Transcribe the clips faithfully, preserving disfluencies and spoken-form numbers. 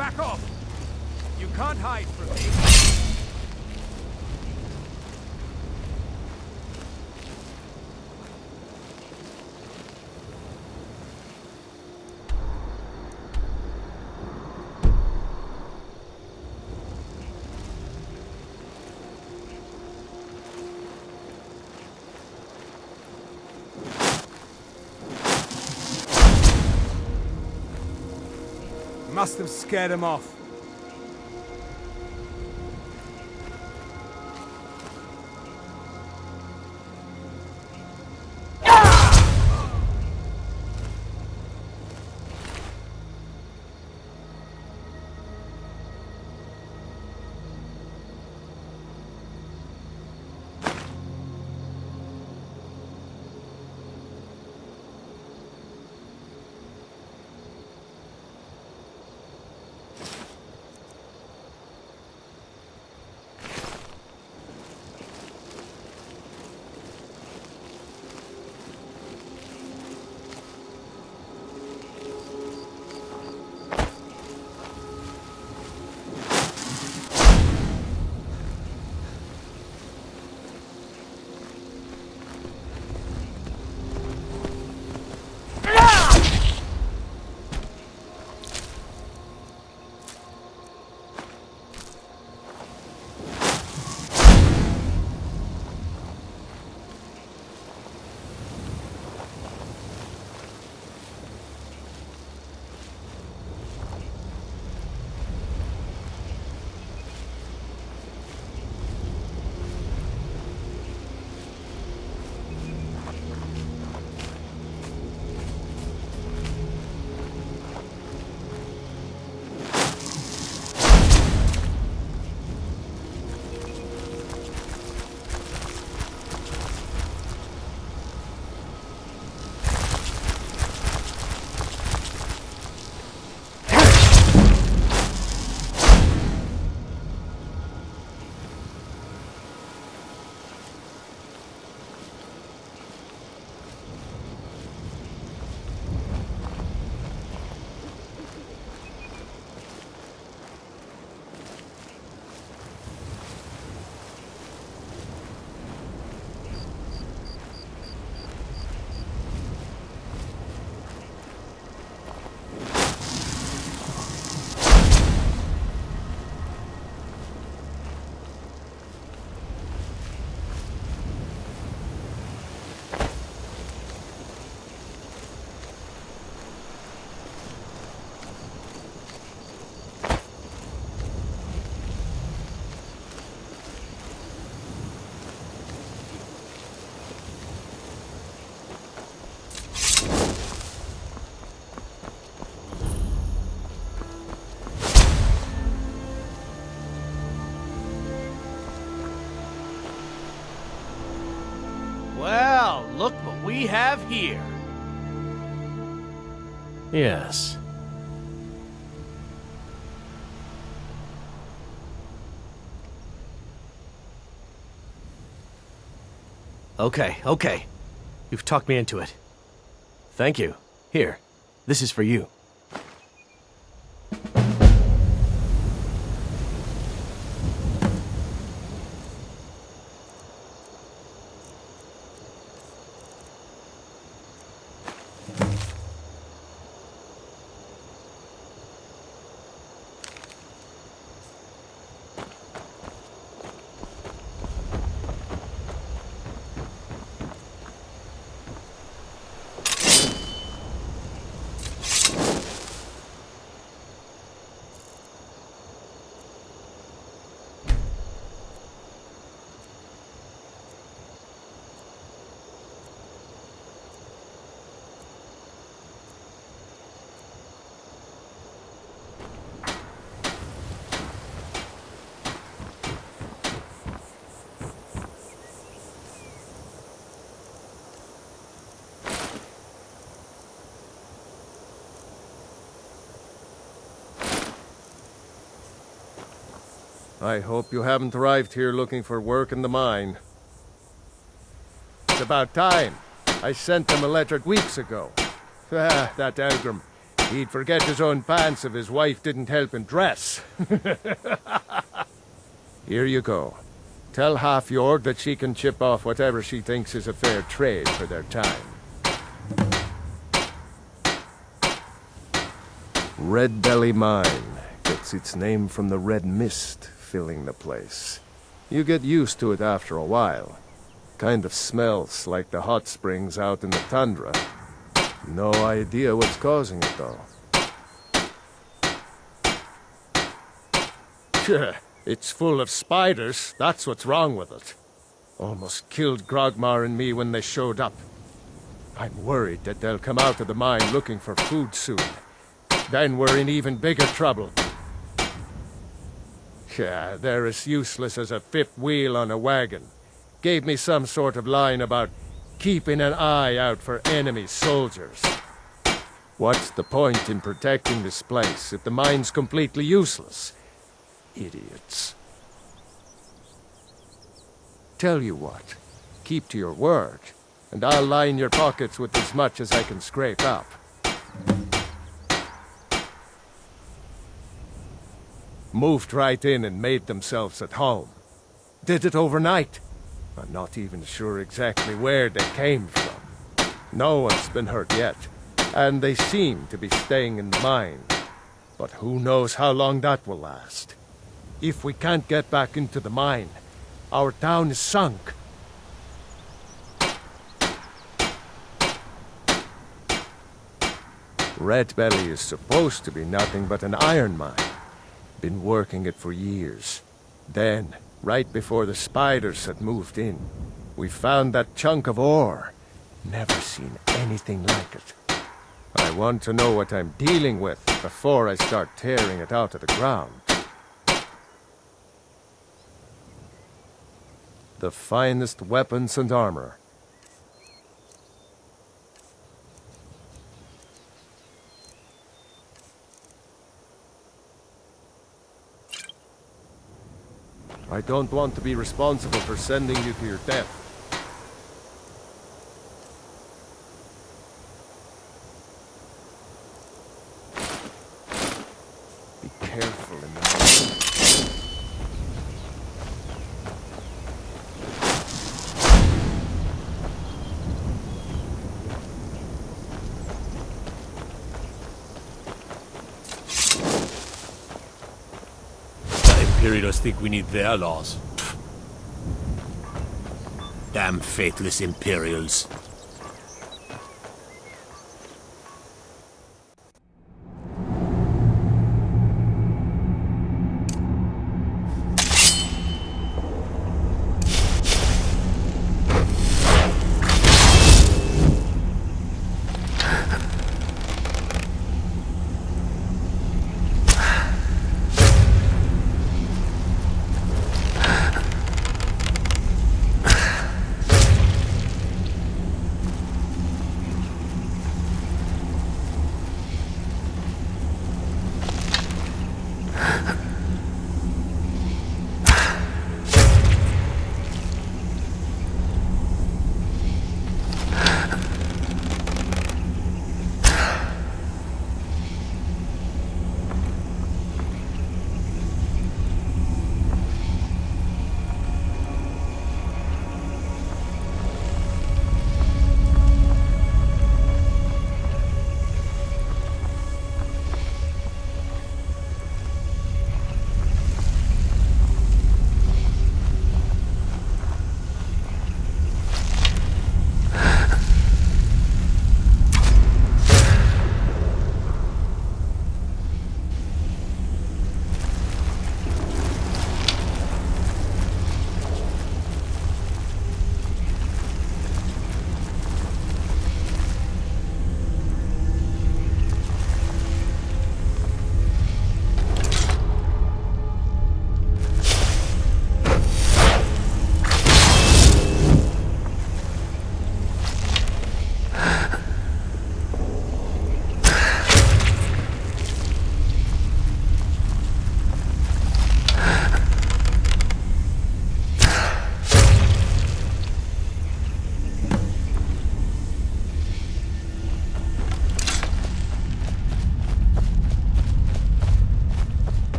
Back off! You can't hide from me. Must have scared him off. Well, look what we have here. Yes. Okay, okay. You've talked me into it. Thank you. Here, this is for you. I hope you haven't arrived here looking for work in the mine. It's about time. I sent them a letter weeks ago. Ah, that Elgrim. He'd forget his own pants if his wife didn't help him dress. Here you go. Tell Half-Yord that she can chip off whatever she thinks is a fair trade for their time. Red Belly Mine gets its name from the red mist filling the place. You get used to it after a while. Kind of smells like the hot springs out in the tundra. No idea what's causing it, though. Sure, it's full of spiders. That's what's wrong with it. Almost killed Grogmar and me when they showed up. I'm worried that they'll come out of the mine looking for food soon. Then we're in even bigger trouble. Yeah, they're as useless as a fifth wheel on a wagon. Gave me some sort of line about keeping an eye out for enemy soldiers. What's the point in protecting this place if the mine's completely useless? Idiots. Tell you what, keep to your word, and I'll line your pockets with as much as I can scrape up. Moved right in and made themselves at home. Did it overnight. I'm not even sure exactly where they came from. No one's been hurt yet, and they seem to be staying in the mine. But who knows how long that will last. If we can't get back into the mine, our town is sunk. Red Belly is supposed to be nothing but an iron mine. Been working it for years. Then, right before the spiders had moved in, we found that chunk of ore. Never seen anything like it. I want to know what I'm dealing with before I start tearing it out of the ground. The finest weapons and armor. I don't want to be responsible for sending you to your death. Be careful in the Imperials think we need their laws. Damn faithless Imperials.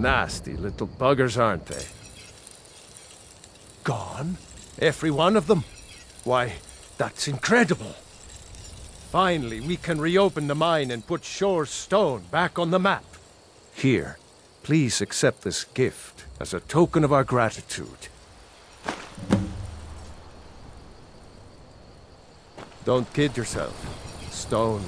Nasty little buggers, aren't they? Gone? Every one of them? Why, that's incredible. Finally, we can reopen the mine and put Shore's Stone back on the map. Here, please accept this gift as a token of our gratitude. Don't kid yourself. Stone...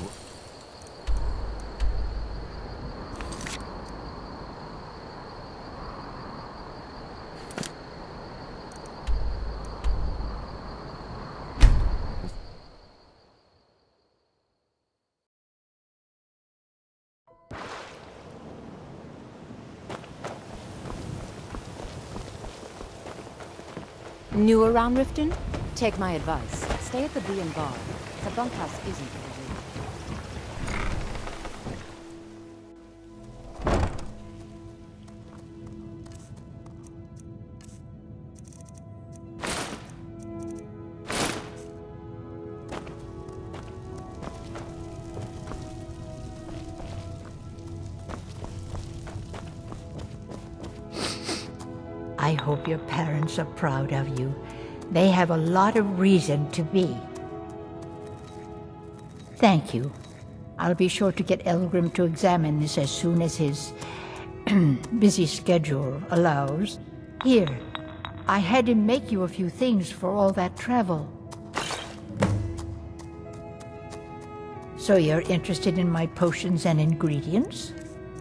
New around Riften? Take my advice. Stay at the Bee and Bar. The bunkhouse isn't for the weak. I hope your parents are proud of you. They have a lot of reason to be. Thank you. I'll be sure to get Elgrim to examine this as soon as his busy schedule allows. Here, I had him make you a few things for all that travel. So you're interested in my potions and ingredients?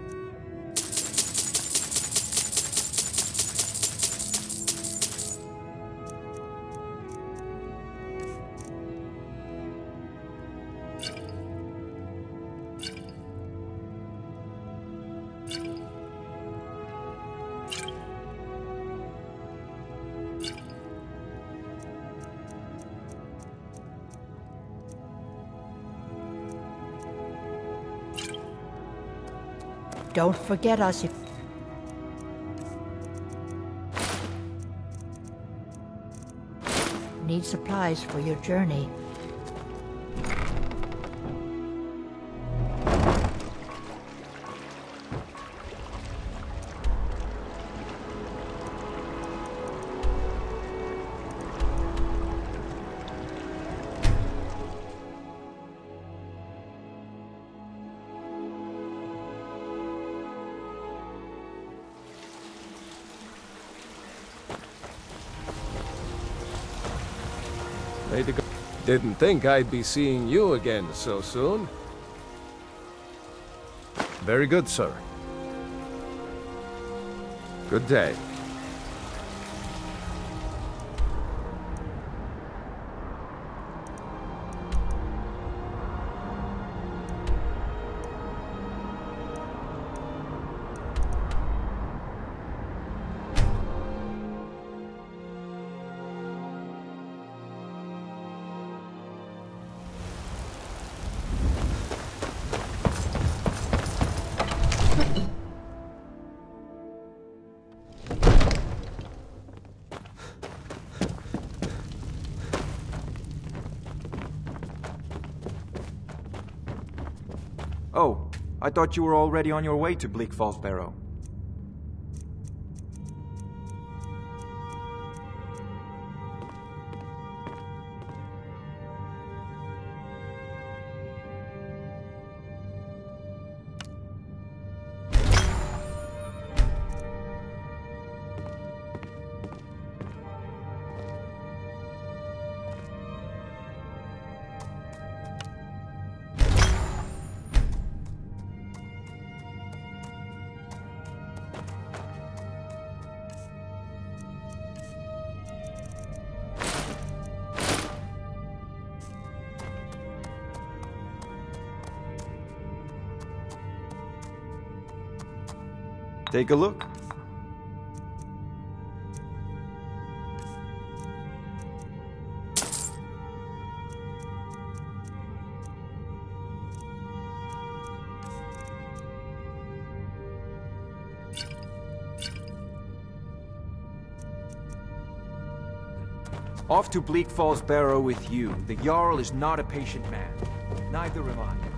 Don't forget us if... Need supplies for your journey. Way to go. Didn't think I'd be seeing you again so soon. Very good, sir. Good day. Oh, I thought you were already on your way to Bleak Falls Barrow. Take a look. Off to Bleak Falls Barrow with you. The Jarl is not a patient man. Neither am I.